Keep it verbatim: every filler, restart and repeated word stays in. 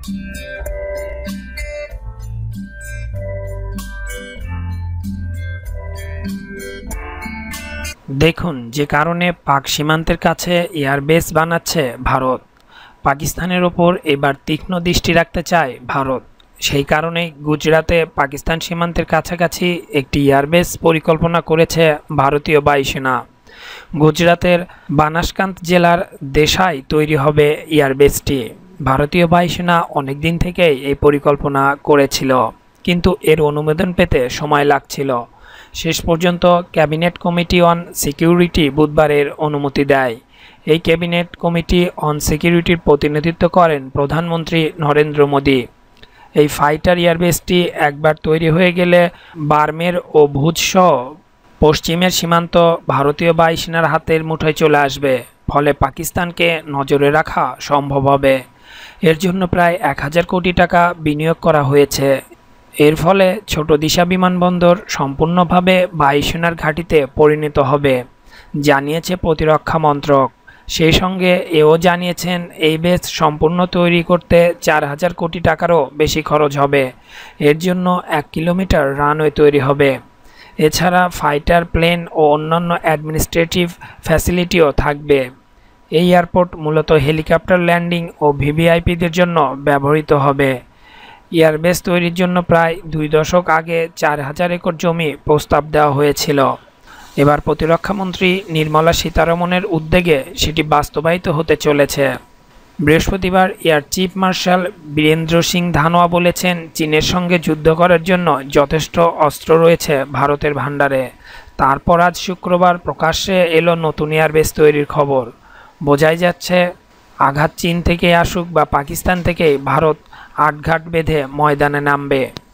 দেখুন, যে কারণে পাক সীমান্তের কাছে এয়ারবেস বানাচ্ছে ভারত। পাকিস্তানের ওপর এবার তীক্ষ্ণ দৃষ্টি রাখতে চায় ভারত। সেই কারণেই গুজরাতে পাকিস্তান সীমান্তের কাছাকাছি একটি এয়ারবেস পরিকল্পনা করেছে ভারতীয় বায়ুসেনা। গুজরাতের বানাসকান্ত জেলার দেশায় তৈরি হবে এয়ারবেসটি। ভারতীয় বায়ুসেনা অনেকদিন থেকেই এই পরিকল্পনা করেছিল, কিন্তু এর অনুমোদন পেতে সময় লাগছিল। শেষ পর্যন্ত ক্যাবিনেট কমিটি অন সিকিউরিটি বুধবারের অনুমতি দেয়। এই ক্যাবিনেট কমিটি অন সিকিউরিটির প্রতিনিধিত্ব করেন প্রধানমন্ত্রী নরেন্দ্র মোদী। এই ফাইটার এয়ারবেসটি একবার তৈরি হয়ে গেলে বার্মের ও ভুজসহ পশ্চিমের সীমান্ত ভারতীয় বায়ুসেনার হাতের মুঠোয় চলে আসবে, ফলে পাকিস্তানকে নজরে রাখা সম্ভব হবে। এর জন্য প্রায় এক হাজার কোটি টাকা বিনিয়োগ করা হয়েছে। এর ফলে ছোট দিশা বিমানবন্দর সম্পূর্ণভাবে বায়ুসেনার ঘাঁটিতে পরিণত হবে, জানিয়েছে প্রতিরক্ষা মন্ত্রক। সেই সঙ্গে এও জানিয়েছেন এই বেস সম্পূর্ণ তৈরি করতে চার হাজার কোটি টাকারও বেশি খরচ হবে। এর জন্য এক কিলোমিটার রানওয়ে তৈরি হবে। এছাড়া ফাইটার প্লেন ও অন্যান্য অ্যাডমিনিস্ট্রেটিভ ফ্যাসিলিটিও থাকবে। এই এয়ারপোর্ট মূলত হেলিকপ্টার ল্যান্ডিং ও ভিভিআইপিদের জন্য ব্যবহৃত হবে। এয়ারবেস তৈরির জন্য প্রায় দুই দশক আগে চার হাজার একর জমি প্রস্তাব দেওয়া হয়েছিল। এবার প্রতিরক্ষামন্ত্রী নির্মলা সীতারমণের উদ্যোগে সেটি বাস্তবায়িত হতে চলেছে। বৃহস্পতিবার air chief marshal Birendra Singh Dhanoa বলেছেন, চীনের সঙ্গে যুদ্ধ করার জন্য যথেষ্ট অস্ত্র রয়েছে ভারতের ভাণ্ডারে। তারপর আজ শুক্রবার প্রকাশ্যে এলো নতুন এয়ারবেস তৈরির খবর। বোঝাই যাচ্ছে, আঘাত চীন থেকে আসুক বা পাকিস্তান থেকে, ভারত আটঘাট বেঁধে ময়দানে নামবে।